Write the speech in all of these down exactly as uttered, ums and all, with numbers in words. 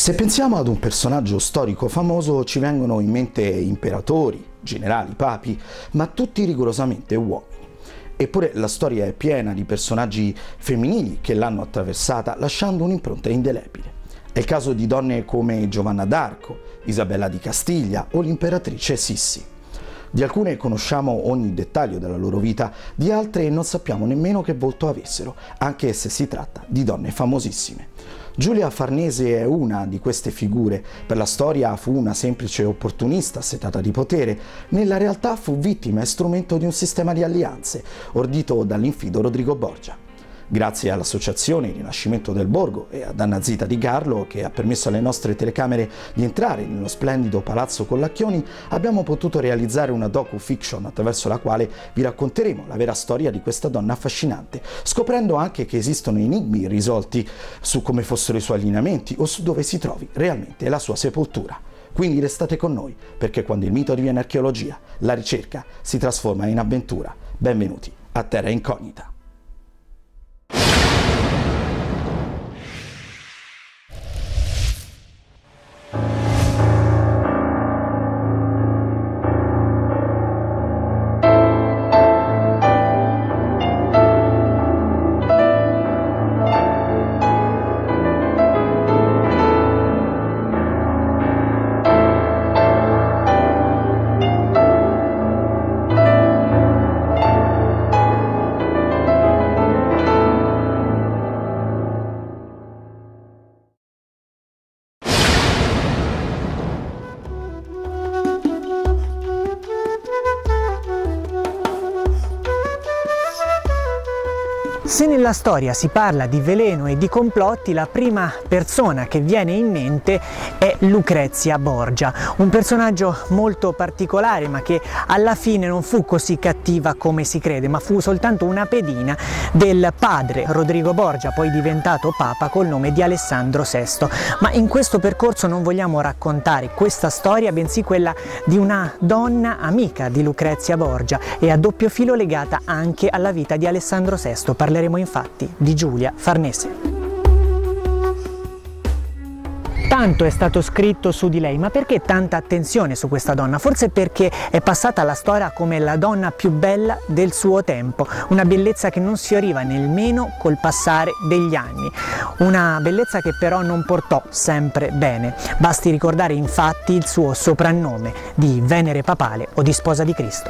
Se pensiamo ad un personaggio storico famoso ci vengono in mente imperatori, generali, papi, ma tutti rigorosamente uomini. Eppure la storia è piena di personaggi femminili che l'hanno attraversata lasciando un'impronta indelebile. È il caso di donne come Giovanna d'Arco, Isabella di Castiglia o l'imperatrice Sissi. Di alcune conosciamo ogni dettaglio della loro vita, di altre non sappiamo nemmeno che volto avessero, anche se si tratta di donne famosissime. Giulia Farnese è una di queste figure. Per la storia fu una semplice opportunista assetata di potere. Nella realtà fu vittima e strumento di un sistema di alleanze, ordito dall'infido Rodrigo Borgia. Grazie all'associazione Rinascimento del Borgo e ad Anna Zita Di Carlo, che ha permesso alle nostre telecamere di entrare nello splendido palazzo Collacchioni, abbiamo potuto realizzare una docu-fiction attraverso la quale vi racconteremo la vera storia di questa donna affascinante, scoprendo anche che esistono enigmi irrisolti su come fossero i suoi allineamenti o su dove si trovi realmente la sua sepoltura. Quindi restate con noi, perché quando il mito diviene archeologia, la ricerca si trasforma in avventura. Benvenuti a Terra Incognita. Se nella storia si parla di veleno e di complotti, la prima persona che viene in mente è Lucrezia Borgia, un personaggio molto particolare ma che alla fine non fu così cattiva come si crede, ma fu soltanto una pedina del padre Rodrigo Borgia, poi diventato papa col nome di Alessandro sesto. Ma in questo percorso non vogliamo raccontare questa storia, bensì quella di una donna amica di Lucrezia Borgia e a doppio filo legata anche alla vita di Alessandro sesto. Parleremo infatti di Giulia Farnese. Tanto è stato scritto su di lei, ma perché tanta attenzione su questa donna? Forse perché è passata alla storia come la donna più bella del suo tempo, una bellezza che non sfioriva nemmeno col passare degli anni, una bellezza che però non portò sempre bene. Basti ricordare infatti il suo soprannome di Venere Papale o di Sposa di Cristo.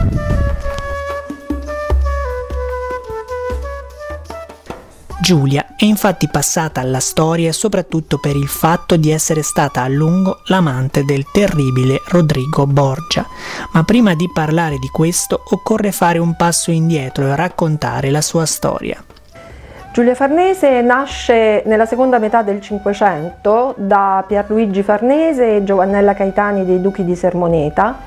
Giulia è infatti passata alla storia soprattutto per il fatto di essere stata a lungo l'amante del terribile Rodrigo Borgia. Ma prima di parlare di questo occorre fare un passo indietro e raccontare la sua storia. Giulia Farnese nasce nella seconda metà del Cinquecento da Pierluigi Farnese e Giovannella Caetani dei Duchi di Sermoneta,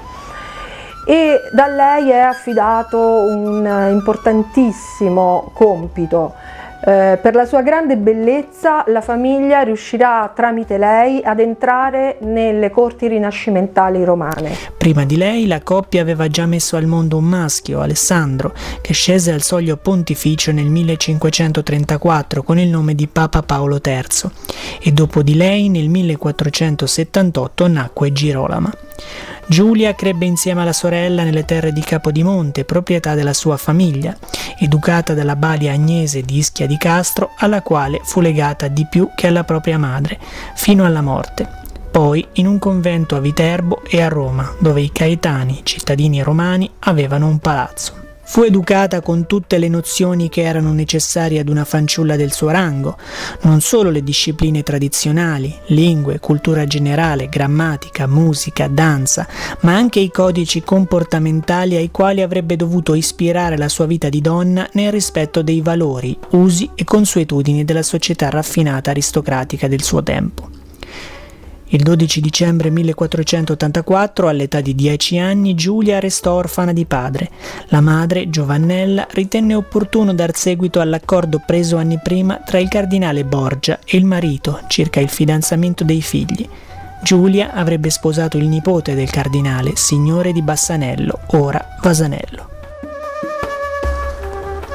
e da lei è affidato un importantissimo compito. Eh, per la sua grande bellezza la famiglia riuscirà tramite lei ad entrare nelle corti rinascimentali romane. Prima di lei la coppia aveva già messo al mondo un maschio, Alessandro, che scese al soglio pontificio nel millecinquecentotrentaquattro con il nome di Papa Paolo terzo, e dopo di lei nel millequattrocentosettantotto nacque Girolama. Giulia crebbe insieme alla sorella nelle terre di Capodimonte, proprietà della sua famiglia, educata dalla balia agnese di Ischia di Castro, alla quale fu legata di più che alla propria madre, fino alla morte. Poi in un convento a Viterbo e a Roma, dove i Caetani, cittadini romani, avevano un palazzo. Fu educata con tutte le nozioni che erano necessarie ad una fanciulla del suo rango, non solo le discipline tradizionali, lingue, cultura generale, grammatica, musica, danza, ma anche i codici comportamentali ai quali avrebbe dovuto ispirare la sua vita di donna nel rispetto dei valori, usi e consuetudini della società raffinata aristocratica del suo tempo. Il dodici dicembre millequattrocentottantaquattro, all'età di dieci anni, Giulia restò orfana di padre. La madre, Giovannella, ritenne opportuno dar seguito all'accordo preso anni prima tra il cardinale Borgia e il marito circa il fidanzamento dei figli. Giulia avrebbe sposato il nipote del cardinale, signore di Bassanello, ora Vasanello.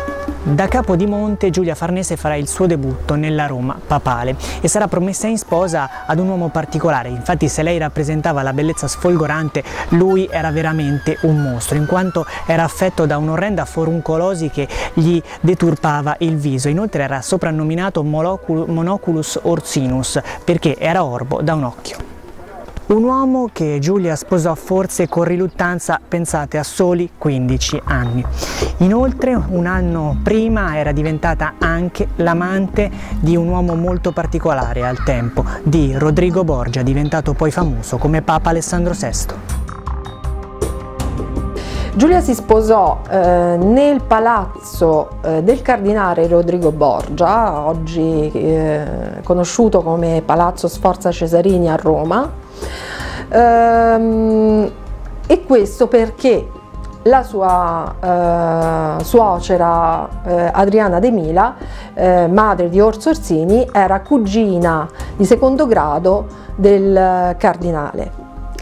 Da Capodimonte Giulia Farnese farà il suo debutto nella Roma papale e sarà promessa in sposa ad un uomo particolare. Infatti, se lei rappresentava la bellezza sfolgorante, lui era veramente un mostro, in quanto era affetto da un'orrenda foruncolosi che gli deturpava il viso. Inoltre era soprannominato Monoculus Orsinus perché era orbo da un occhio. Un uomo che Giulia sposò forse con riluttanza, pensate, a soli quindici anni. Inoltre, un anno prima era diventata anche l'amante di un uomo molto particolare al tempo, di Rodrigo Borgia, diventato poi famoso come Papa Alessandro sesto. Giulia si sposò eh, nel palazzo eh, del cardinale Rodrigo Borgia, oggi eh, conosciuto come Palazzo Sforza Cesarini a Roma. Ehm, e questo perché la sua eh, suocera eh, Adriana De Mila, eh, madre di Orso Orsini, era cugina di secondo grado del cardinale.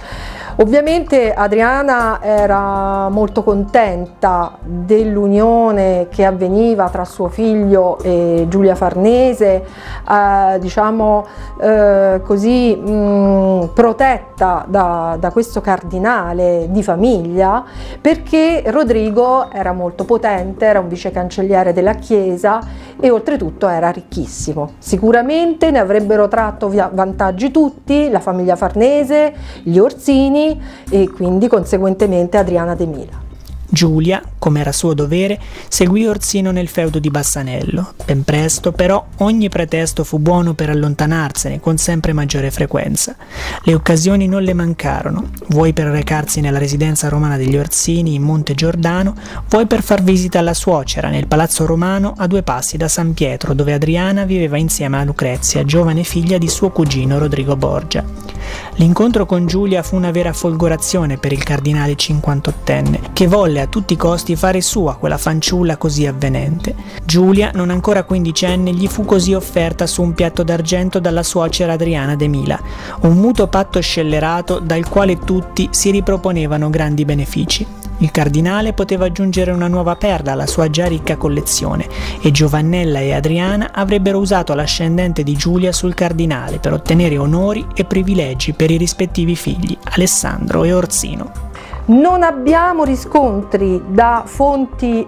Ovviamente Adriana era molto contenta dell'unione che avveniva tra suo figlio e Giulia Farnese, eh, diciamo eh, così mh, protetta da, da questo cardinale di famiglia, perché Rodrigo era molto potente, era un vicecancelliere della Chiesa e oltretutto era ricchissimo. Sicuramente ne avrebbero tratto vantaggi tutti, la famiglia Farnese, gli Orsini e quindi conseguentemente Adriana De Mila. Giulia, come era suo dovere, seguì Orsino nel feudo di Bassanello. Ben presto, però, ogni pretesto fu buono per allontanarsene con sempre maggiore frequenza. Le occasioni non le mancarono, vuoi per recarsi nella residenza romana degli Orsini in Monte Giordano, vuoi per far visita alla suocera nel palazzo romano a due passi da San Pietro, dove Adriana viveva insieme a Lucrezia, giovane figlia di suo cugino Rodrigo Borgia. L'incontro con Giulia fu una vera folgorazione per il cardinale cinquantottenne, che volle a tutti i costi fare sua quella fanciulla così avvenente. Giulia, non ancora quindicenne, gli fu così offerta su un piatto d'argento dalla suocera Adriana De Mila, un mutuo patto scellerato dal quale tutti si riproponevano grandi benefici. Il cardinale poteva aggiungere una nuova perla alla sua già ricca collezione e Giovannella e Adriana avrebbero usato l'ascendente di Giulia sul cardinale per ottenere onori e privilegi per i rispettivi figli, Alessandro e Orsino. Non abbiamo riscontri da fonti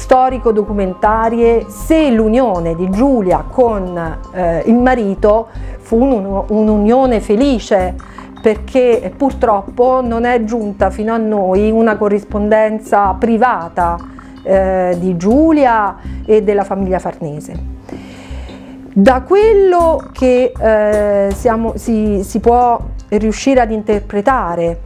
storico-documentarie se l'unione di Giulia con eh, il marito fu un'unione felice, perché purtroppo non è giunta fino a noi una corrispondenza privata eh, di Giulia e della famiglia Farnese. Da quello che eh, siamo, si, si può riuscire ad interpretare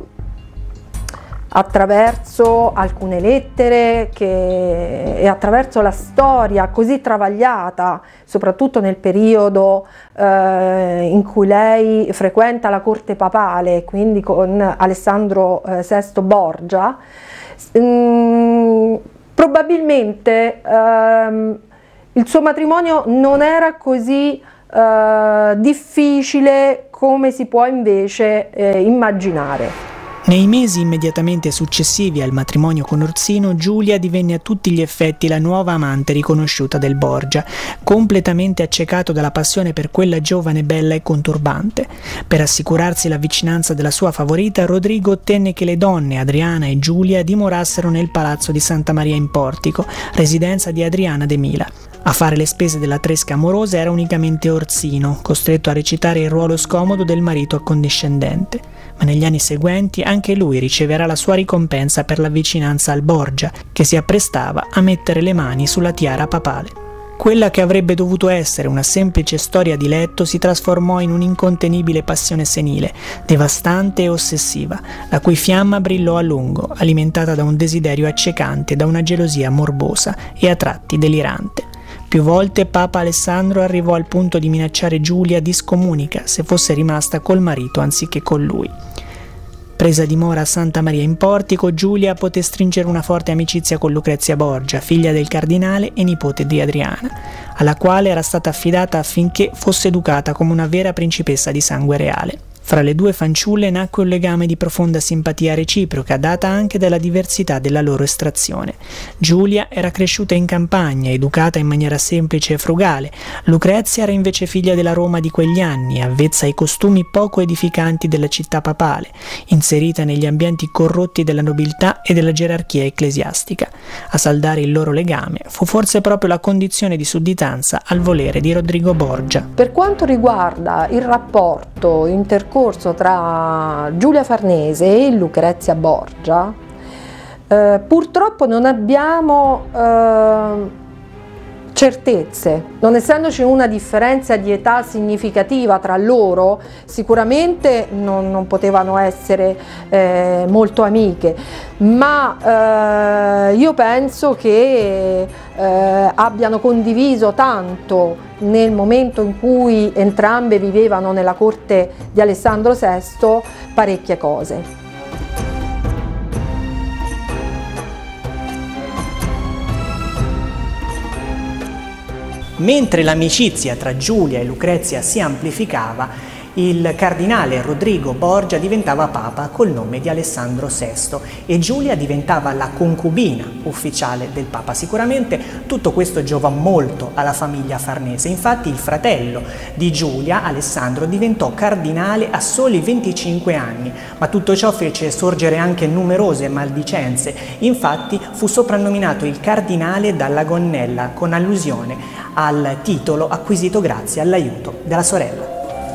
attraverso alcune lettere che, e attraverso la storia così travagliata, soprattutto nel periodo eh, in cui lei frequenta la corte papale, quindi con Alessandro eh, sesto Borgia, mh, probabilmente ehm, il suo matrimonio non era così eh, difficile come si può invece eh, immaginare. Nei mesi immediatamente successivi al matrimonio con Orsino, Giulia divenne a tutti gli effetti la nuova amante riconosciuta del Borgia, completamente accecato dalla passione per quella giovane bella e conturbante. Per assicurarsi la vicinanza della sua favorita, Rodrigo ottenne che le donne Adriana e Giulia dimorassero nel palazzo di Santa Maria in Portico, residenza di Adriana De Mila. A fare le spese della tresca amorosa era unicamente Orsino, costretto a recitare il ruolo scomodo del marito accondiscendente. Ma negli anni seguenti anche lui riceverà la sua ricompensa per la vicinanza al Borgia, che si apprestava a mettere le mani sulla tiara papale. Quella che avrebbe dovuto essere una semplice storia di letto si trasformò in un'incontenibile passione senile, devastante e ossessiva, la cui fiamma brillò a lungo, alimentata da un desiderio accecante e da una gelosia morbosa e a tratti delirante. Più volte Papa Alessandro arrivò al punto di minacciare Giulia di scomunica se fosse rimasta col marito anziché con lui. Presa dimora a Santa Maria in Portico, Giulia poté stringere una forte amicizia con Lucrezia Borgia, figlia del cardinale e nipote di Adriana, alla quale era stata affidata affinché fosse educata come una vera principessa di sangue reale. Fra le due fanciulle nacque un legame di profonda simpatia reciproca, data anche dalla diversità della loro estrazione. Giulia era cresciuta in campagna, educata in maniera semplice e frugale. Lucrezia era invece figlia della Roma di quegli anni, avvezza ai costumi poco edificanti della città papale, inserita negli ambienti corrotti della nobiltà e della gerarchia ecclesiastica. A saldare il loro legame fu forse proprio la condizione di sudditanza al volere di Rodrigo Borgia. Per quanto riguarda il rapporto intercorso tra Giulia Farnese e Lucrezia Borgia, eh, purtroppo non abbiamo eh, certezze. Non essendoci una differenza di età significativa tra loro, sicuramente non, non potevano essere eh, molto amiche, ma eh, io penso che eh, abbiano condiviso tanto nel momento in cui entrambe vivevano nella corte di Alessandro sesto parecchie cose. Mentre l'amicizia tra Giulia e Lucrezia si amplificava, il cardinale Rodrigo Borgia diventava papa col nome di Alessandro sesto e Giulia diventava la concubina ufficiale del papa. Sicuramente tutto questo giova molto alla famiglia Farnese. Infatti il fratello di Giulia, Alessandro, diventò cardinale a soli venticinque anni, ma tutto ciò fece sorgere anche numerose maldicenze. Infatti fu soprannominato il cardinale dalla gonnella, con allusione al titolo acquisito grazie all'aiuto della sorella.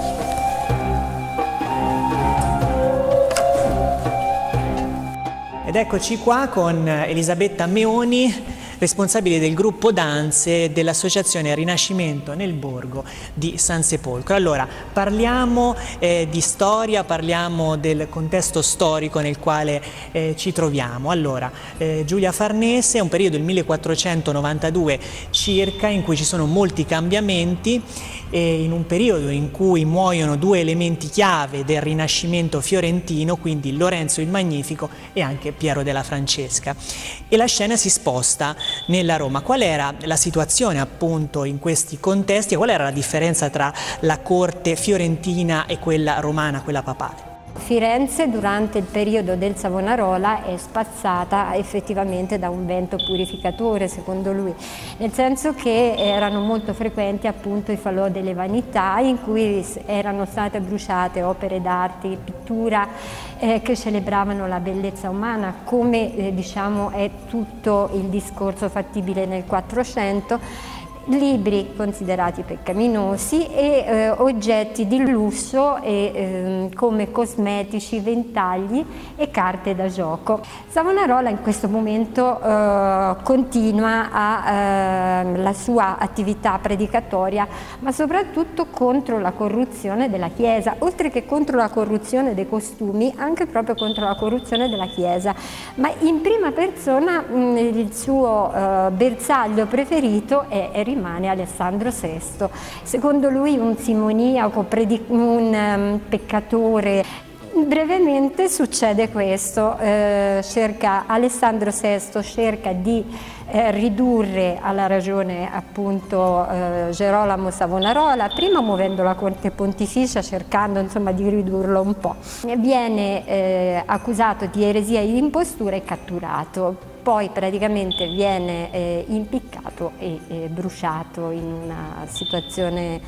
Ed eccoci qua con Elisabetta Meoni, responsabile del gruppo danze dell'associazione Rinascimento nel Borgo di San Sepolcro. Allora, parliamo eh, di storia, parliamo del contesto storico nel quale eh, ci troviamo. Allora, eh, Giulia Farnese è un periodo del millequattrocentonovantadue circa in cui ci sono molti cambiamenti, e in un periodo in cui muoiono due elementi chiave del Rinascimento fiorentino, quindi Lorenzo il Magnifico e anche Piero della Francesca, e la scena si sposta nella Roma. Qual era la situazione appunto in questi contesti e qual era la differenza tra la corte fiorentina e quella romana, quella papale? Firenze durante il periodo del Savonarola è spazzata effettivamente da un vento purificatore, secondo lui, nel senso che erano molto frequenti appunto i falò delle vanità, in cui erano state bruciate opere d'arte, pittura eh, che celebravano la bellezza umana, come eh, diciamo è tutto il discorso fattibile nel Quattrocento. Libri considerati peccaminosi e eh, oggetti di lusso e, eh, come cosmetici, ventagli e carte da gioco. Savonarola in questo momento eh, continua a, eh, la sua attività predicatoria, ma soprattutto contro la corruzione della Chiesa, oltre che contro la corruzione dei costumi, anche proprio contro la corruzione della Chiesa. Ma in prima persona mh, il suo eh, bersaglio preferito è, è rimane Alessandro sesto, secondo lui un simoniaco, un um, peccatore. Brevemente succede questo, eh, cerca, Alessandro sesto cerca di eh, ridurre alla ragione appunto eh, Gerolamo Savonarola, prima muovendo la corte pontificia, cercando insomma di ridurlo un po'. Viene eh, accusato di eresia e di impostura e catturato. Poi praticamente viene eh, impiccato e eh, bruciato in una situazione,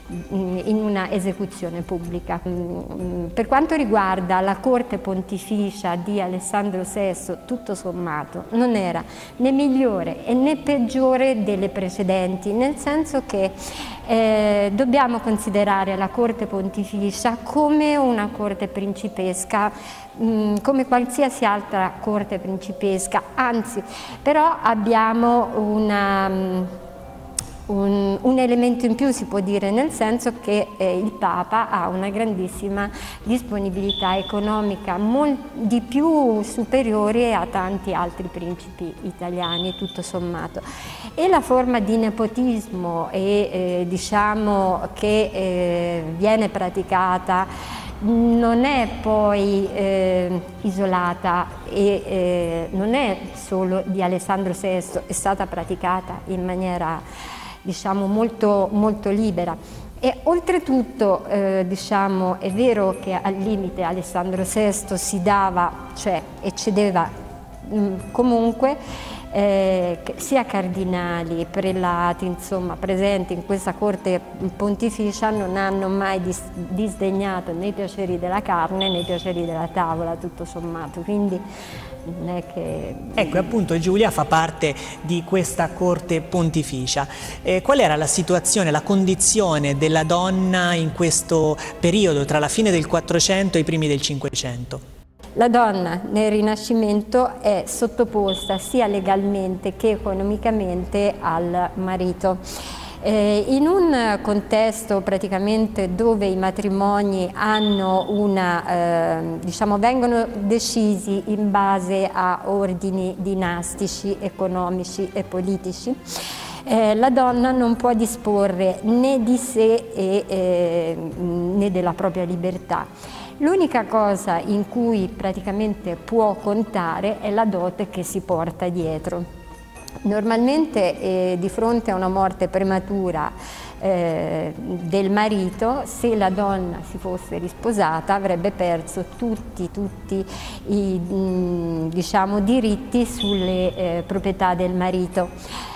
in una esecuzione pubblica. Per quanto riguarda la corte pontificia di Alessandro sesto, tutto sommato non era né migliore e né peggiore delle precedenti, nel senso che eh, dobbiamo considerare la corte pontificia come una corte principesca, mh, come qualsiasi altra corte principesca, anzi però abbiamo una... Un, un elemento in più, si può dire, nel senso che eh, il Papa ha una grandissima disponibilità economica, di più superiore a tanti altri principi italiani, tutto sommato. E la forma di nepotismo e, eh, diciamo, che eh, viene praticata non è poi eh, isolata e eh, non è solo di Alessandro sesto, è stata praticata in maniera diciamo molto, molto libera. E oltretutto eh, diciamo, è vero che al limite Alessandro sesto si dava, cioè eccedeva mh, comunque eh, sia cardinali, prelati, insomma presenti in questa corte pontificia non hanno mai dis disdegnato né i piaceri della carne né i piaceri della tavola, tutto sommato, quindi non è che... Ecco, appunto Giulia fa parte di questa corte pontificia. Eh, qual era la situazione, la condizione della donna in questo periodo tra la fine del quattrocento e i primi del cinquecento? La donna nel Rinascimento è sottoposta sia legalmente che economicamente al marito. Eh, in un contesto praticamente dove i matrimoni hanno una, eh, diciamo, vengono decisi in base a ordini dinastici, economici e politici, eh, la donna non può disporre né di sé e, eh, né della propria libertà. L'unica cosa in cui praticamente può contare è la dote che si porta dietro. Normalmente eh, di fronte a una morte prematura eh, del marito, se la donna si fosse risposata avrebbe perso tutti, tutti i mh, diciamo, diritti sulle eh, proprietà del marito.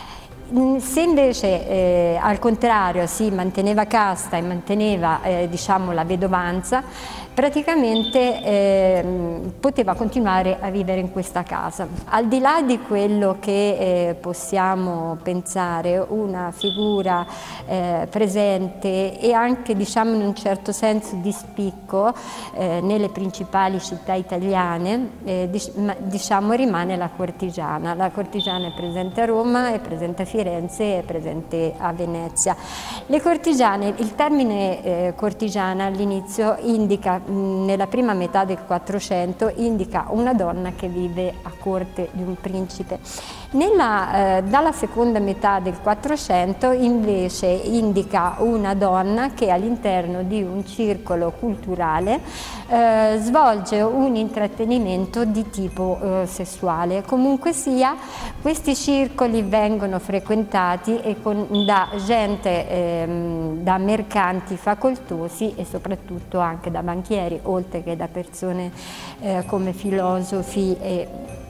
Se invece eh, al contrario si manteneva casta e manteneva eh, diciamo, la vedovanza, praticamente eh, poteva continuare a vivere in questa casa. Al di là di quello che eh, possiamo pensare, una figura eh, presente e anche diciamo, in un certo senso di spicco eh, nelle principali città italiane, eh, diciamo, rimane la cortigiana. La cortigiana è presente a Roma, è presente a Firenze, è presente a Venezia. Le cortigiane, il termine eh, cortigiana all'inizio indica, nella prima metà del Quattrocento, indica una donna che vive a corte di un principe. Nella, eh, dalla seconda metà del Quattrocento invece indica una donna che all'interno di un circolo culturale eh, svolge un intrattenimento di tipo eh, sessuale. Comunque sia, questi circoli vengono frequentati e con, da gente, ehm, da mercanti facoltosi e soprattutto anche da banchieri, oltre che da persone eh, come filosofi e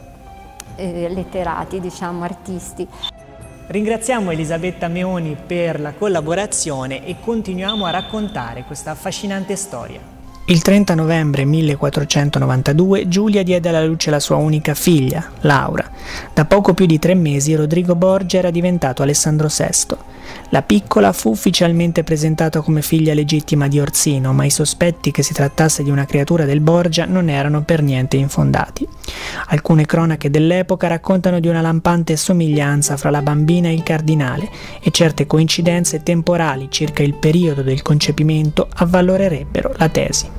letterati, diciamo, artisti. Ringraziamo Elisabetta Meoni per la collaborazione e continuiamo a raccontare questa affascinante storia. Il trenta novembre millequattrocentonovantadue Giulia diede alla luce la sua unica figlia, Laura. Da poco più di tre mesi Rodrigo Borgia era diventato Alessandro sesto. La piccola fu ufficialmente presentata come figlia legittima di Orsino, ma i sospetti che si trattasse di una creatura del Borgia non erano per niente infondati. Alcune cronache dell'epoca raccontano di una lampante somiglianza fra la bambina e il cardinale e certe coincidenze temporali circa il periodo del concepimento avvalorerebbero la tesi.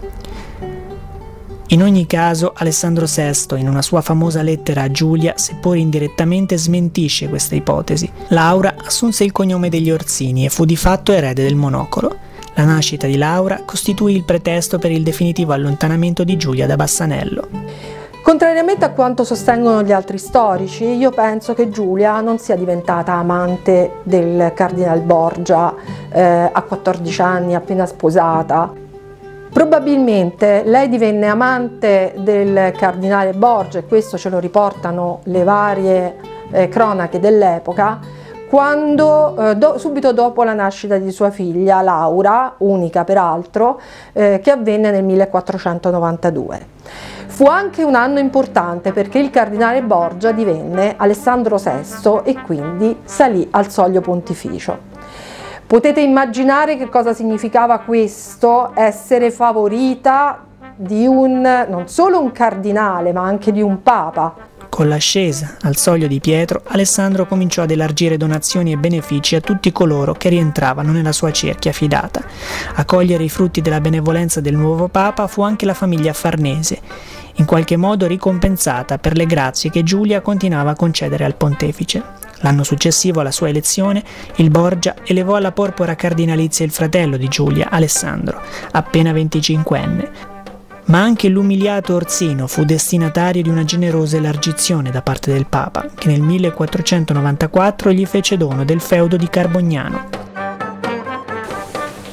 In ogni caso, Alessandro sesto, in una sua famosa lettera a Giulia, seppur indirettamente smentisce questa ipotesi. Laura assunse il cognome degli Orsini e fu di fatto erede del Monocolo. La nascita di Laura costituì il pretesto per il definitivo allontanamento di Giulia da Bassanello. Contrariamente a quanto sostengono gli altri storici, io penso che Giulia non sia diventata amante del cardinal Borgia eh, a quattordici anni, appena sposata. Probabilmente lei divenne amante del cardinale Borgia, e questo ce lo riportano le varie eh, cronache dell'epoca, quando, eh, do, subito dopo la nascita di sua figlia Laura, unica peraltro, eh, che avvenne nel millequattrocentonovantadue. Fu anche un anno importante perché il cardinale Borgia divenne Alessandro sesto e quindi salì al soglio pontificio. Potete immaginare che cosa significava questo, essere favorita di un, non solo un cardinale, ma anche di un papa. Con l'ascesa al soglio di Pietro, Alessandro cominciò ad elargire donazioni e benefici a tutti coloro che rientravano nella sua cerchia fidata. A cogliere i frutti della benevolenza del nuovo papa fu anche la famiglia Farnese, in qualche modo ricompensata per le grazie che Giulia continuava a concedere al pontefice. L'anno successivo alla sua elezione, il Borgia elevò alla porpora cardinalizia il fratello di Giulia, Alessandro, appena venticinquenne. Ma anche l'umiliato Orsino fu destinatario di una generosa elargizione da parte del Papa, che nel millequattrocentonovantaquattro gli fece dono del feudo di Carbognano.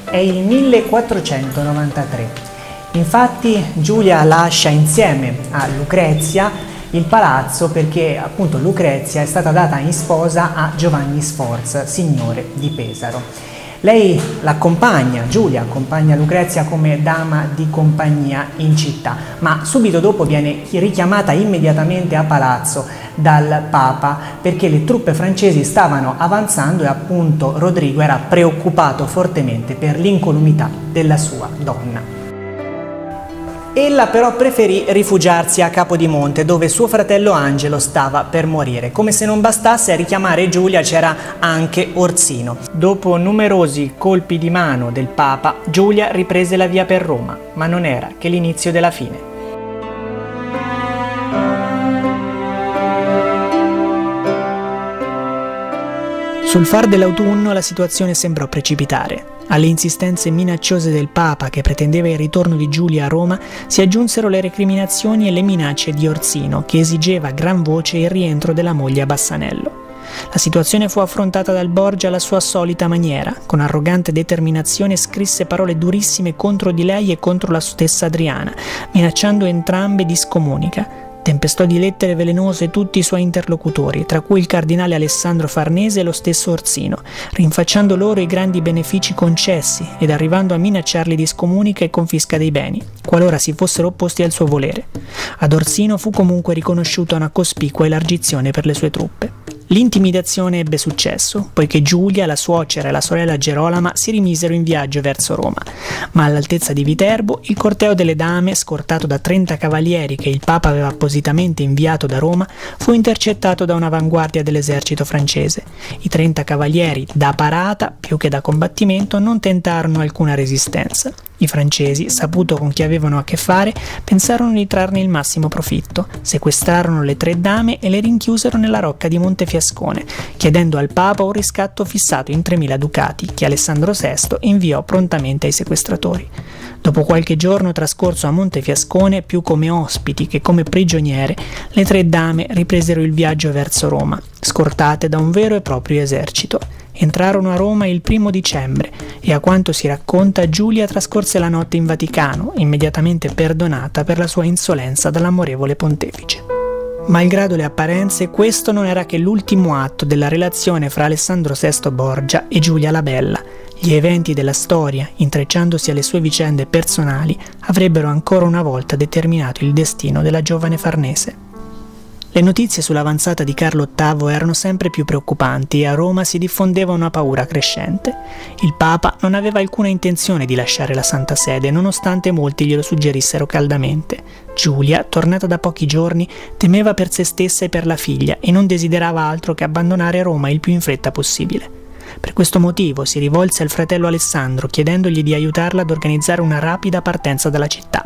È il millequattrocentonovantatré. Infatti Giulia lascia insieme a Lucrezia il palazzo perché appunto Lucrezia è stata data in sposa a Giovanni Sforza, signore di Pesaro. Lei l'accompagna, Giulia accompagna Lucrezia come dama di compagnia in città, ma subito dopo viene richiamata immediatamente a palazzo dal Papa perché le truppe francesi stavano avanzando e appunto Rodrigo era preoccupato fortemente per l'incolumità della sua donna. Ella però preferì rifugiarsi a Capodimonte, dove suo fratello Angelo stava per morire. Come se non bastasse, a richiamare Giulia c'era anche Orsino. Dopo numerosi colpi di mano del Papa, Giulia riprese la via per Roma, ma non era che l'inizio della fine. Sul far dell'autunno la situazione sembrò precipitare. Alle insistenze minacciose del Papa, che pretendeva il ritorno di Giulia a Roma, si aggiunsero le recriminazioni e le minacce di Orsino, che esigeva a gran voce il rientro della moglie a Bassanello. La situazione fu affrontata dal Borgia alla sua solita maniera. Con arrogante determinazione scrisse parole durissime contro di lei e contro la stessa Adriana, minacciando entrambe di scomunica. Tempestò di lettere velenose tutti i suoi interlocutori, tra cui il cardinale Alessandro Farnese e lo stesso Orsino, rinfacciando loro i grandi benefici concessi ed arrivando a minacciarli di scomunica e confisca dei beni, qualora si fossero opposti al suo volere. Ad Orsino fu comunque riconosciuta una cospicua elargizione per le sue truppe. L'intimidazione ebbe successo, poiché Giulia, la suocera e la sorella Gerolama si rimisero in viaggio verso Roma, ma all'altezza di Viterbo il corteo delle dame, scortato da trenta cavalieri che il Papa aveva appositamente inviato da Roma, fu intercettato da un'avanguardia dell'esercito francese. I trenta cavalieri, da parata più che da combattimento, non tentarono alcuna resistenza. I francesi, saputo con chi avevano a che fare, pensarono di trarne il massimo profitto, sequestrarono le tre dame e le rinchiusero nella rocca di Montefiascone, chiedendo al Papa un riscatto fissato in tremila ducati, che Alessandro sesto inviò prontamente ai sequestratori. Dopo qualche giorno trascorso a Montefiascone, più come ospiti che come prigioniere, le tre dame ripresero il viaggio verso Roma, scortate da un vero e proprio esercito. Entrarono a Roma il primo dicembre e, a quanto si racconta, Giulia trascorse la notte in Vaticano, immediatamente perdonata per la sua insolenza dall'amorevole pontefice. Malgrado le apparenze, questo non era che l'ultimo atto della relazione fra Alessandro sesto Borgia e Giulia la Bella. Gli eventi della storia, intrecciandosi alle sue vicende personali, avrebbero ancora una volta determinato il destino della giovane Farnese. Le notizie sull'avanzata di Carlo ottavo erano sempre più preoccupanti e a Roma si diffondeva una paura crescente. Il Papa non aveva alcuna intenzione di lasciare la Santa Sede, nonostante molti glielo suggerissero caldamente. Giulia, tornata da pochi giorni, temeva per se stessa e per la figlia e non desiderava altro che abbandonare Roma il più in fretta possibile. Per questo motivo si rivolse al fratello Alessandro, chiedendogli di aiutarla ad organizzare una rapida partenza dalla città.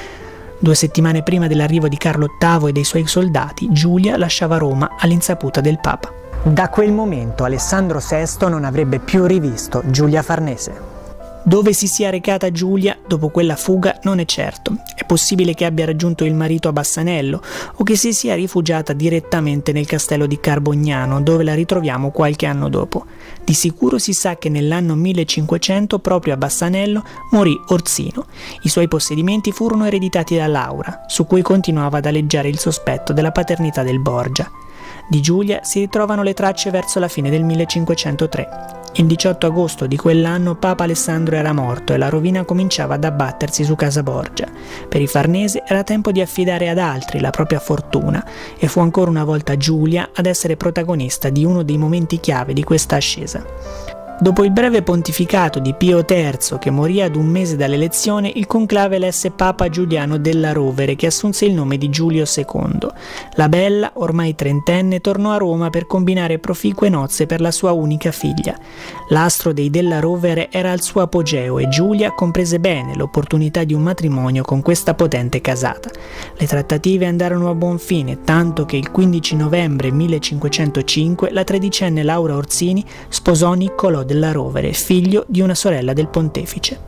Due settimane prima dell'arrivo di Carlo ottavo e dei suoi soldati, Giulia lasciava Roma all'insaputa del Papa. Da quel momento Alessandro sesto non avrebbe più rivisto Giulia Farnese. Dove si sia recata Giulia dopo quella fuga non è certo. È possibile che abbia raggiunto il marito a Bassanello o che si sia rifugiata direttamente nel castello di Carbognano, dove la ritroviamo qualche anno dopo. Di sicuro si sa che nell'anno millecinquecento proprio a Bassanello morì Orsino. I suoi possedimenti furono ereditati da Laura, su cui continuava ad aleggiare il sospetto della paternità del Borgia. Di Giulia si ritrovano le tracce verso la fine del millecinquecentotre. Il diciotto agosto di quell'anno Papa Alessandro era morto e la rovina cominciava ad abbattersi su casa Borgia. Per i Farnese era tempo di affidare ad altri la propria fortuna e fu ancora una volta Giulia ad essere protagonista di uno dei momenti chiave di questa ascesa. Dopo il breve pontificato di Pio terzo, che morì ad un mese dall'elezione, il conclave elesse Papa Giuliano della Rovere, che assunse il nome di Giulio secondo. La Bella, ormai trentenne, tornò a Roma per combinare proficue nozze per la sua unica figlia. L'astro dei della Rovere era al suo apogeo e Giulia comprese bene l'opportunità di un matrimonio con questa potente casata. Le trattative andarono a buon fine, tanto che il quindici novembre millecinquecentocinque la tredicenne Laura Orsini sposò Niccolò della Rovere, figlio di una sorella del pontefice.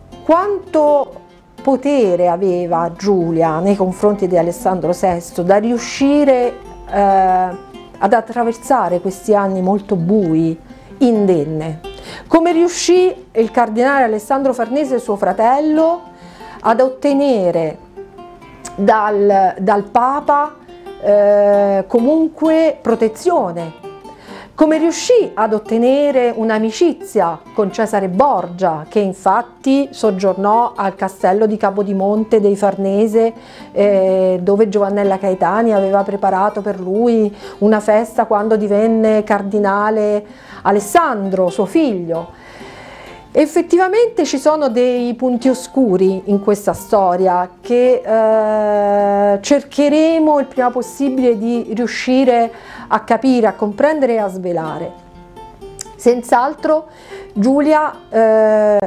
Quanto potere aveva Giulia nei confronti di Alessandro sesto da riuscire eh, ad attraversare questi anni molto bui, indenne. Come riuscì il cardinale Alessandro Farnese, suo fratello, ad ottenere dal, dal Papa eh, comunque protezione? Come riuscì ad ottenere un'amicizia con Cesare Borgia, che infatti soggiornò al castello di Capodimonte dei Farnese, eh, dove Giovannella Caetani aveva preparato per lui una festa quando divenne cardinale Alessandro, suo figlio. Effettivamente ci sono dei punti oscuri in questa storia che eh, cercheremo il prima possibile di riuscire a capire, a comprendere e a svelare. Senz'altro Giulia eh,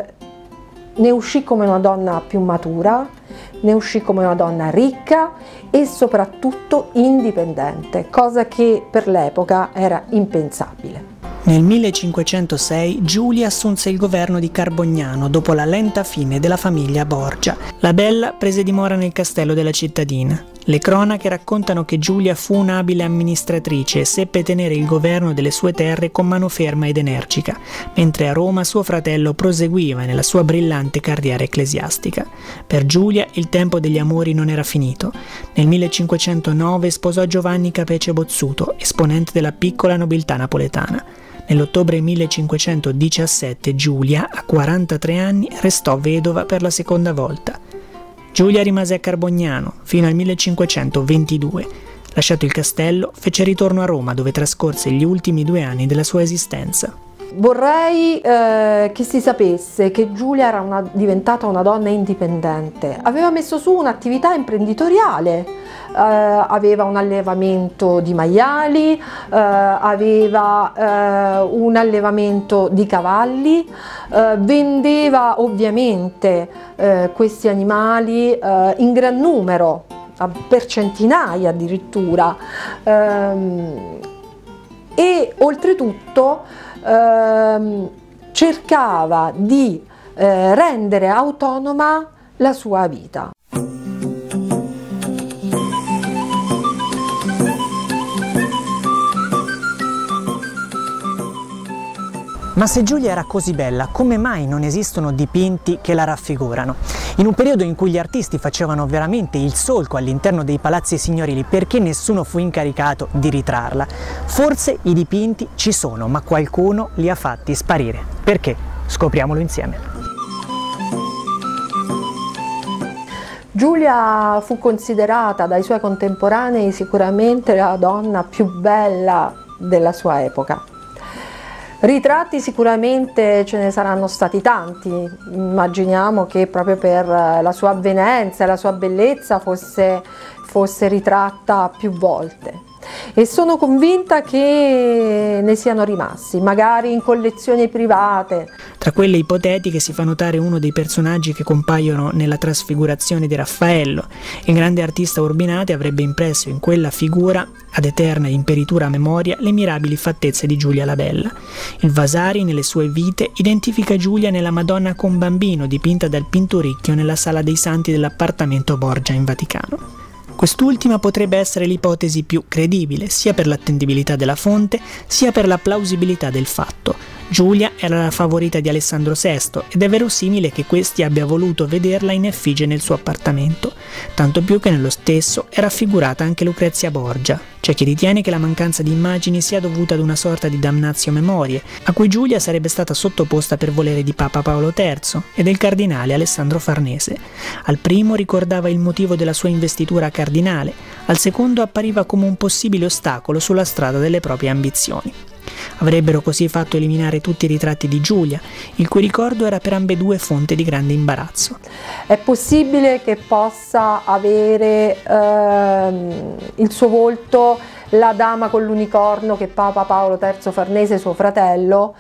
ne uscì come una donna più matura, ne uscì come una donna ricca e soprattutto indipendente, cosa che per l'epoca era impensabile. Nel millecinquecentosei Giulia assunse il governo di Carbognano dopo la lenta fine della famiglia Borgia. La Bella prese dimora nel castello della cittadina. Le cronache raccontano che Giulia fu un'abile amministratrice e seppe tenere il governo delle sue terre con mano ferma ed energica, mentre a Roma suo fratello proseguiva nella sua brillante carriera ecclesiastica. Per Giulia il tempo degli amori non era finito. Nel millecinquecentonove sposò Giovanni Capece Bozzuto, esponente della piccola nobiltà napoletana. Nell'ottobre millecinquecentodiciassette Giulia, a quarantatré anni, restò vedova per la seconda volta. Giulia rimase a Carbognano fino al millecinquecentoventidue. Lasciato il castello, fece ritorno a Roma, dove trascorse gli ultimi due anni della sua esistenza. Vorrei eh, che si sapesse che Giulia era una, diventata una donna indipendente. Aveva messo su un'attività imprenditoriale, eh, aveva un allevamento di maiali, eh, aveva eh, un allevamento di cavalli, eh, vendeva ovviamente eh, questi animali eh, in gran numero, per centinaia addirittura, ehm, e oltretutto Ehm, cercava di eh, rendere autonoma la sua vita. Ma se Giulia era così bella, come mai non esistono dipinti che la raffigurano? In un periodo in cui gli artisti facevano veramente il solco all'interno dei palazzi signorili, perché nessuno fu incaricato di ritrarla? Forse i dipinti ci sono, ma qualcuno li ha fatti sparire. Perché? Scopriamolo insieme. Giulia fu considerata dai suoi contemporanei sicuramente la donna più bella della sua epoca. Ritratti sicuramente ce ne saranno stati tanti, immaginiamo che proprio per la sua avvenenza e la sua bellezza fosse, fosse ritratta più volte. E sono convinta che ne siano rimasti, magari in collezioni private. Tra quelle ipotetiche si fa notare uno dei personaggi che compaiono nella Trasfigurazione di Raffaello. Il grande artista Urbinate avrebbe impresso in quella figura, ad eterna imperitura memoria, le mirabili fattezze di Giulia la Bella. Il Vasari, nelle sue vite, identifica Giulia nella Madonna con Bambino, dipinta dal Pinturicchio nella Sala dei Santi dell'appartamento Borgia in Vaticano. Quest'ultima potrebbe essere l'ipotesi più credibile, sia per l'attendibilità della fonte, sia per la plausibilità del fatto. Giulia era la favorita di Alessandro sesto ed è verosimile che questi abbia voluto vederla in effigie nel suo appartamento, tanto più che nello stesso è raffigurata anche Lucrezia Borgia. C'è chi ritiene che la mancanza di immagini sia dovuta ad una sorta di damnatio memoriae, a cui Giulia sarebbe stata sottoposta per volere di Papa Paolo terzo e del cardinale Alessandro Farnese. Al primo ricordava il motivo della sua investitura a cardinale, al secondo appariva come un possibile ostacolo sulla strada delle proprie ambizioni. Avrebbero così fatto eliminare tutti i ritratti di Giulia, il cui ricordo era per ambedue fonte di grande imbarazzo. È possibile che possa avere ehm, il suo volto la dama con l'unicorno che Papa Paolo terzo Farnese, suo fratello,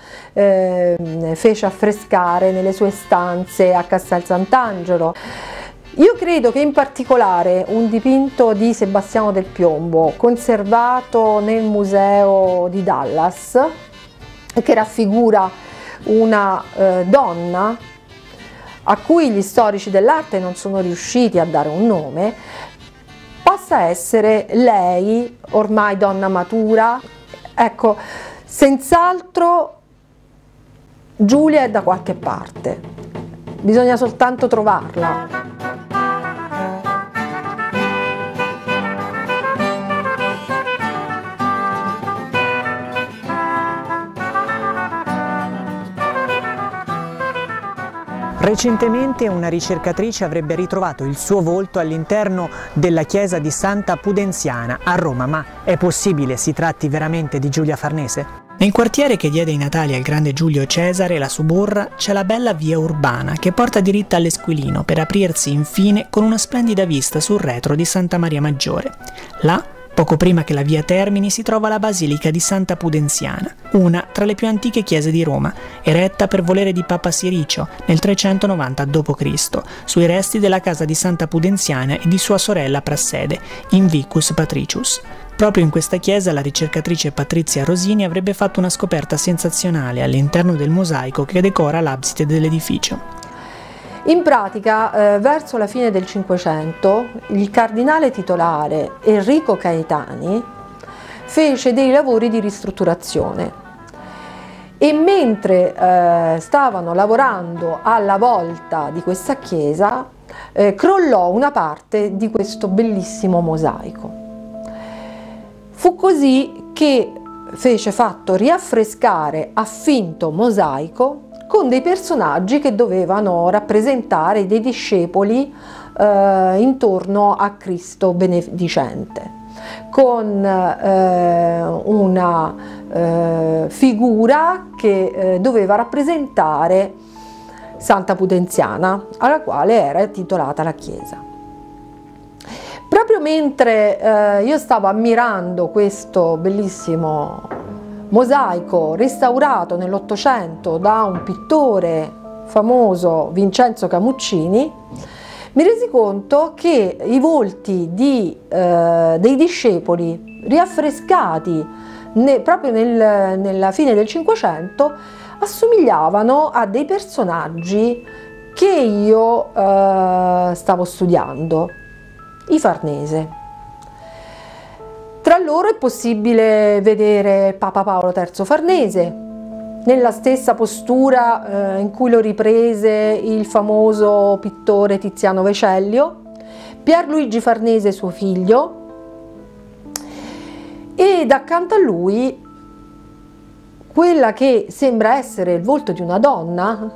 ehm, fece affrescare nelle sue stanze a Castel Sant'Angelo. Io credo che in particolare un dipinto di Sebastiano del Piombo, conservato nel museo di Dallas, che raffigura una eh, donna a cui gli storici dell'arte non sono riusciti a dare un nome, possa essere lei, ormai donna matura. Ecco, senz'altro Giulia è da qualche parte, bisogna soltanto trovarla. Recentemente una ricercatrice avrebbe ritrovato il suo volto all'interno della chiesa di Santa Pudenziana a Roma, ma è possibile si tratti veramente di Giulia Farnese? Nel quartiere che diede i natali al grande Giulio Cesare, la Suburra, c'è la bella via Urbana che porta diritta all'Esquilino per aprirsi infine con una splendida vista sul retro di Santa Maria Maggiore. Là, poco prima che la via termini, si trova la Basilica di Santa Pudenziana, una tra le più antiche chiese di Roma, eretta per volere di Papa Siricio nel trecentonovanta dopo Cristo, sui resti della casa di Santa Pudenziana e di sua sorella Prassede, in Vicus Patricius. Proprio in questa chiesa la ricercatrice Patrizia Rosini avrebbe fatto una scoperta sensazionale all'interno del mosaico che decora l'abside dell'edificio. In pratica, eh, verso la fine del Cinquecento, il cardinale titolare Enrico Caetani fece dei lavori di ristrutturazione e mentre eh, stavano lavorando alla volta di questa chiesa, eh, crollò una parte di questo bellissimo mosaico. Fu così che fece fatto riaffrescare a finto mosaico con dei personaggi che dovevano rappresentare dei discepoli eh, intorno a Cristo benedicente, con eh, una eh, figura che eh, doveva rappresentare Santa Pudenziana, alla quale era titolata la chiesa. Proprio mentre eh, io stavo ammirando questo bellissimo mosaico restaurato nell'Ottocento da un pittore famoso, Vincenzo Camuccini, mi resi conto che i volti di, eh, dei discepoli riaffrescati ne, proprio nel, nella fine del Cinquecento assomigliavano a dei personaggi che io eh, stavo studiando, i Farnese. Tra loro è possibile vedere Papa Paolo terzo Farnese, nella stessa postura eh, in cui lo riprese il famoso pittore Tiziano Vecellio, Pierluigi Farnese suo figlio, ed accanto a lui quella che sembra essere il volto di una donna,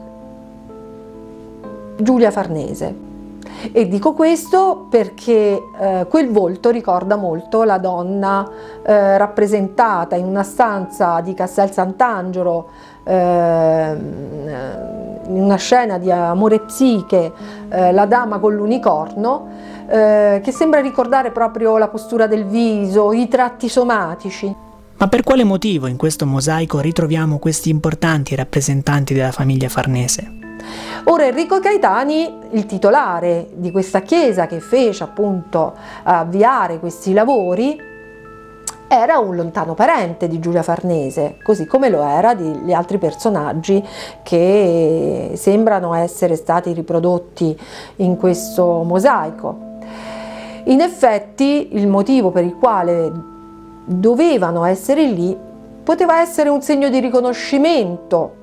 Giulia Farnese. E dico questo perché eh, quel volto ricorda molto la donna eh, rappresentata in una stanza di Castel Sant'Angelo, eh, in una scena di Amore e Psiche, eh, la dama con l'unicorno, eh, che sembra ricordare proprio la postura del viso, i tratti somatici. Ma per quale motivo in questo mosaico ritroviamo questi importanti rappresentanti della famiglia Farnese? Ora Enrico Caetani, il titolare di questa chiesa che fece appunto avviare questi lavori, era un lontano parente di Giulia Farnese, così come lo era degli altri personaggi che sembrano essere stati riprodotti in questo mosaico. In effetti il motivo per il quale dovevano essere lì poteva essere un segno di riconoscimento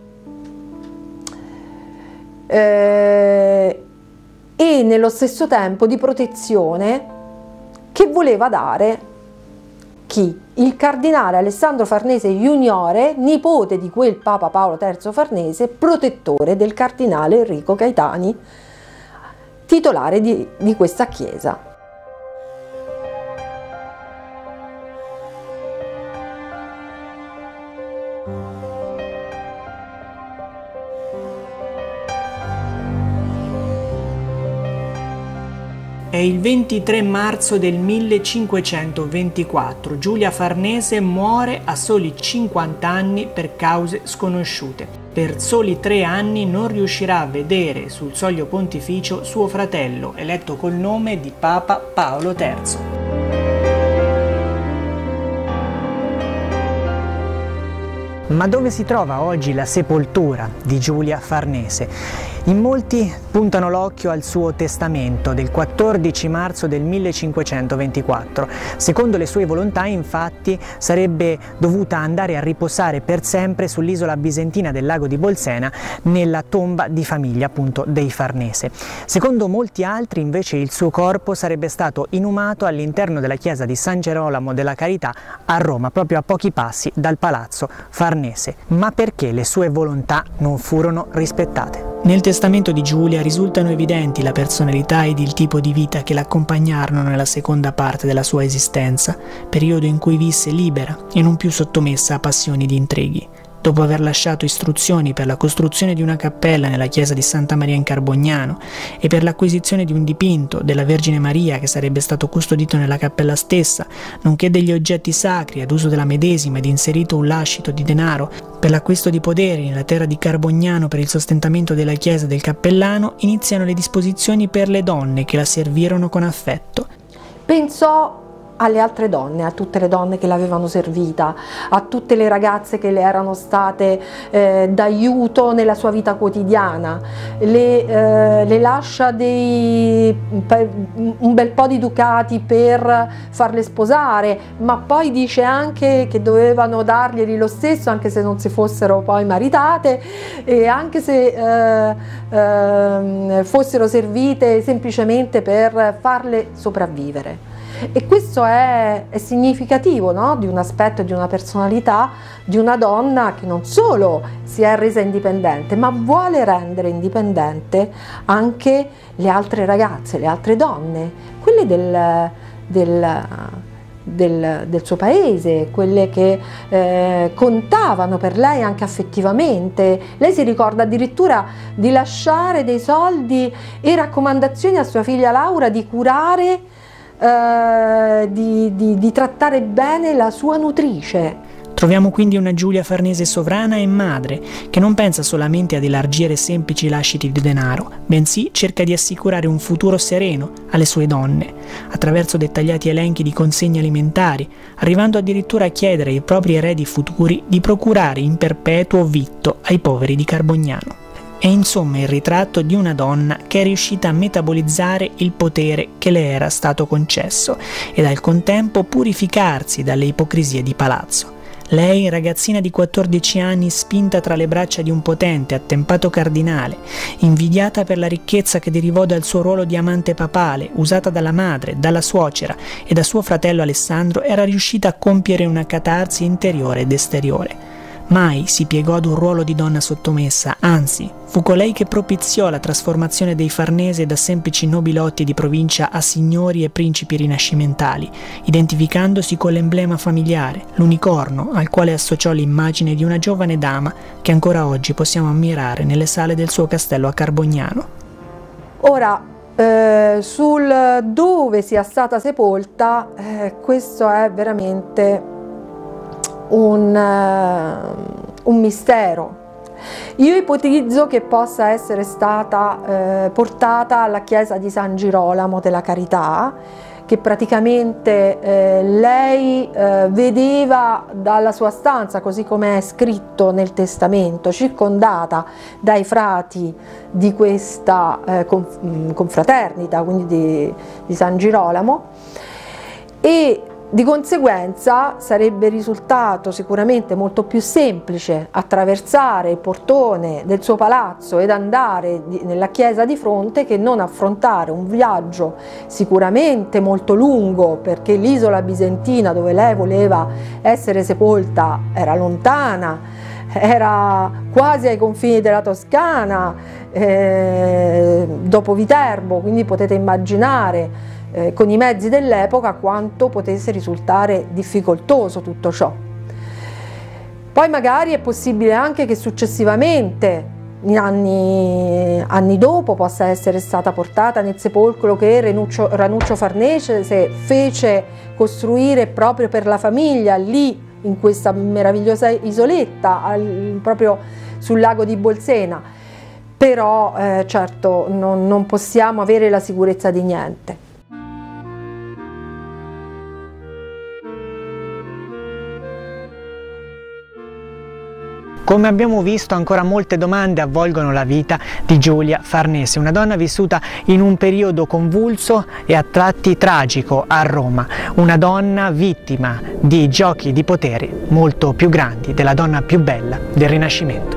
Eh, e nello stesso tempo di protezione che voleva dare chi? Il cardinale Alessandro Farnese Juniore, nipote di quel Papa Paolo terzo Farnese, protettore del cardinale Enrico Caetani, titolare di, di questa chiesa. È il ventitré marzo del millecinquecentoventiquattro. Giulia Farnese muore a soli cinquanta anni per cause sconosciute. Per soli tre anni non riuscirà a vedere sul soglio pontificio suo fratello, eletto col nome di Papa Paolo terzo. Ma dove si trova oggi la sepoltura di Giulia Farnese? In molti puntano l'occhio al suo testamento del quattordici marzo del millecinquecentoventiquattro. Secondo le sue volontà, infatti, sarebbe dovuta andare a riposare per sempre sull'isola bisentina del lago di Bolsena, nella tomba di famiglia appunto dei Farnese. Secondo molti altri, invece, il suo corpo sarebbe stato inumato all'interno della chiesa di San Gerolamo della Carità a Roma, proprio a pochi passi dal palazzo Farnese. Ma perché le sue volontà non furono rispettate? Nel testamento di Giulia risultano evidenti la personalità ed il tipo di vita che l'accompagnarono nella seconda parte della sua esistenza, periodo in cui visse libera e non più sottomessa a passioni di intrighi. Dopo aver lasciato istruzioni per la costruzione di una cappella nella chiesa di Santa Maria in Carbognano e per l'acquisizione di un dipinto della Vergine Maria che sarebbe stato custodito nella cappella stessa, nonché degli oggetti sacri ad uso della medesima ed inserito un lascito di denaro per l'acquisto di poderi nella terra di Carbognano per il sostentamento della chiesa del cappellano, iniziano le disposizioni per le donne che la servirono con affetto. Pensò alle altre donne, a tutte le donne che l'avevano servita, a tutte le ragazze che le erano state eh, d'aiuto nella sua vita quotidiana, le, eh, le lascia dei, un bel po' di ducati per farle sposare, ma poi dice anche che dovevano darglieli lo stesso anche se non si fossero poi maritate e anche se eh, eh, fossero servite semplicemente per farle sopravvivere. E questo è, è significativo, no? Di un aspetto, di una personalità, di una donna che non solo si è resa indipendente, ma vuole rendere indipendente anche le altre ragazze, le altre donne, quelle del, del, del, del suo paese, quelle che eh, contavano per lei anche affettivamente. Lei si ricorda addirittura di lasciare dei soldi e raccomandazioni a sua figlia Laura di curare Uh, di, di, di trattare bene la sua nutrice. Troviamo quindi una Giulia Farnese sovrana e madre, che non pensa solamente ad elargire semplici lasciti di denaro, bensì cerca di assicurare un futuro sereno alle sue donne, attraverso dettagliati elenchi di consegne alimentari, arrivando addirittura a chiedere ai propri eredi futuri di procurare in perpetuo vitto ai poveri di Carbognano. È insomma il ritratto di una donna che è riuscita a metabolizzare il potere che le era stato concesso ed al contempo purificarsi dalle ipocrisie di palazzo. Lei, ragazzina di quattordici anni, spinta tra le braccia di un potente, attempato cardinale, invidiata per la ricchezza che derivò dal suo ruolo di amante papale, usata dalla madre, dalla suocera e da suo fratello Alessandro, era riuscita a compiere una catarsi interiore ed esteriore. Mai si piegò ad un ruolo di donna sottomessa, anzi, fu colei che propiziò la trasformazione dei Farnese da semplici nobilotti di provincia a signori e principi rinascimentali, identificandosi con l'emblema familiare, l'unicorno, al quale associò l'immagine di una giovane dama che ancora oggi possiamo ammirare nelle sale del suo castello a Carbognano. Ora, eh, sul dove sia stata sepolta, eh, questo è veramente Un, uh, un mistero. Io ipotizzo che possa essere stata eh, portata alla chiesa di San Girolamo della Carità, che praticamente eh, lei eh, vedeva dalla sua stanza, così come è scritto nel testamento, circondata dai frati di questa eh, confraternita, quindi di, di San Girolamo, e di conseguenza sarebbe risultato sicuramente molto più semplice attraversare il portone del suo palazzo ed andare di, nella chiesa di fronte che non affrontare un viaggio sicuramente molto lungo, perché l'isola bisentina dove lei voleva essere sepolta era lontana, era quasi ai confini della Toscana, eh, dopo Viterbo, quindi potete immaginare Eh, con i mezzi dell'epoca quanto potesse risultare difficoltoso tutto ciò. Poi magari è possibile anche che successivamente, in anni, anni dopo, possa essere stata portata nel sepolcro che Ranuccio, Ranuccio Farnese fece costruire proprio per la famiglia, lì in questa meravigliosa isoletta, al, proprio sul lago di Bolsena. Però eh, certo non, non possiamo avere la sicurezza di niente. Come abbiamo visto, ancora molte domande avvolgono la vita di Giulia Farnese, una donna vissuta in un periodo convulso e a tratti tragico a Roma, una donna vittima di giochi di potere molto più grandi della donna più bella del Rinascimento.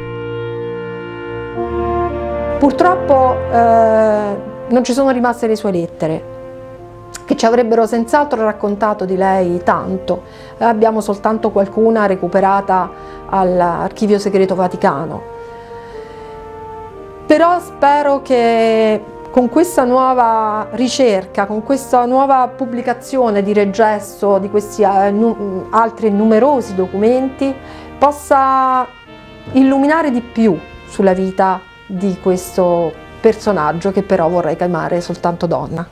Purtroppo eh, non ci sono rimaste le sue lettere, che ci avrebbero senz'altro raccontato di lei tanto. Abbiamo soltanto qualcuna recuperata all'Archivio Segreto Vaticano. Però spero che con questa nuova ricerca, con questa nuova pubblicazione di Regesso, di questi eh, nu- altri numerosi documenti, possa illuminare di più sulla vita di questo personaggio che però vorrei chiamare soltanto donna.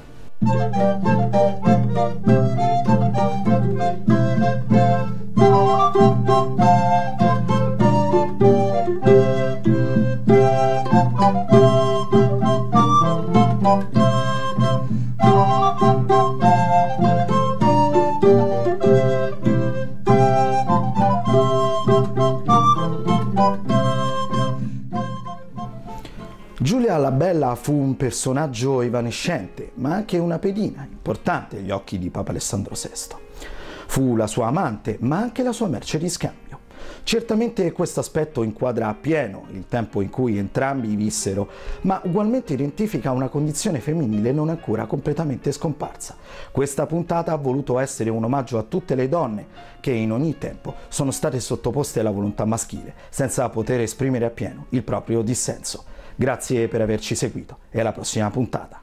Giulia la Bella fu un personaggio evanescente, ma anche una pedina importante agli occhi di Papa Alessandro sesto. Fu la sua amante, ma anche la sua merce di scambio. Certamente questo aspetto inquadra appieno il tempo in cui entrambi vissero, ma ugualmente identifica una condizione femminile non ancora completamente scomparsa. Questa puntata ha voluto essere un omaggio a tutte le donne che in ogni tempo sono state sottoposte alla volontà maschile, senza poter esprimere appieno il proprio dissenso. Grazie per averci seguito e alla prossima puntata.